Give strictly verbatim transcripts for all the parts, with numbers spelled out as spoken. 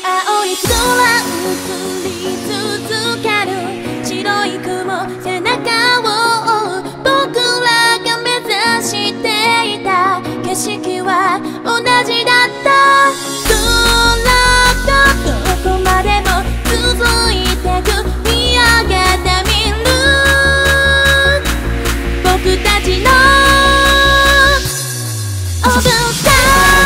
青い空移り続ける白い雲背中を追う僕らが目指していた景色は同じだった空がどこまでも続いてく見上げてみる僕たちのオープンスタイ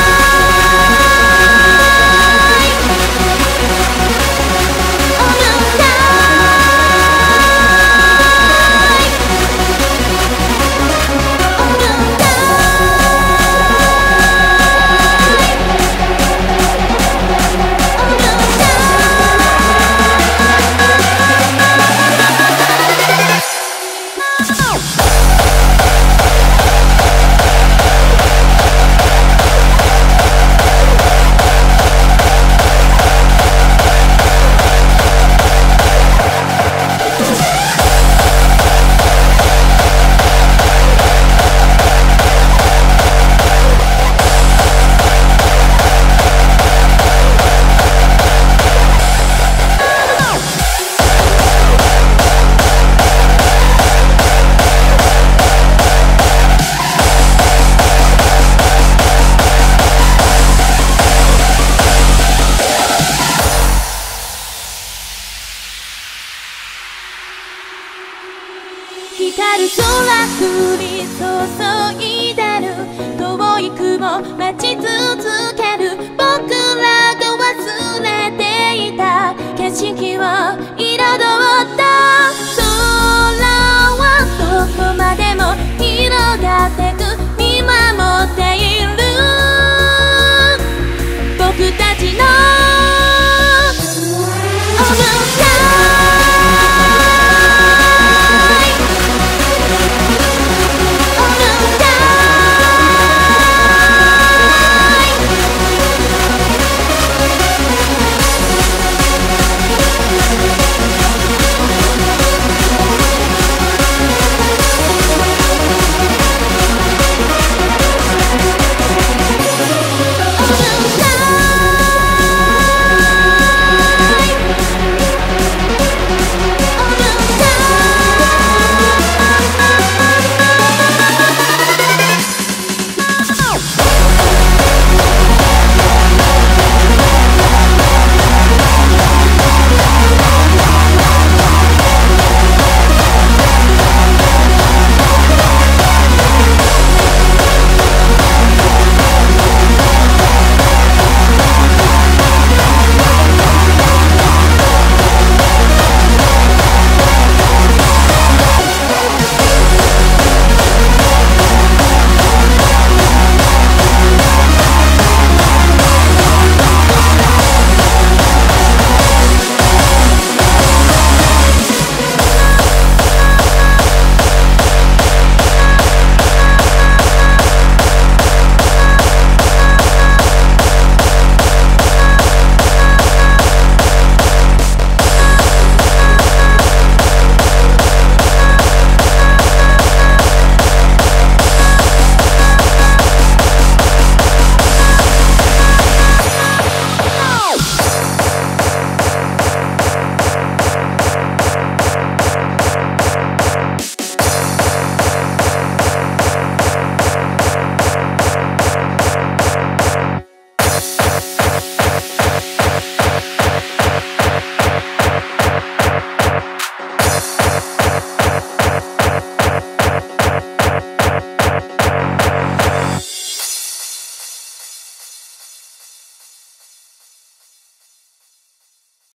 光る空降り注いでる遠い雲待ち続ける僕らが忘れていた景色を彩った空はどこまでも広がってく見守っている僕たちのオープンスタイオープンスタイ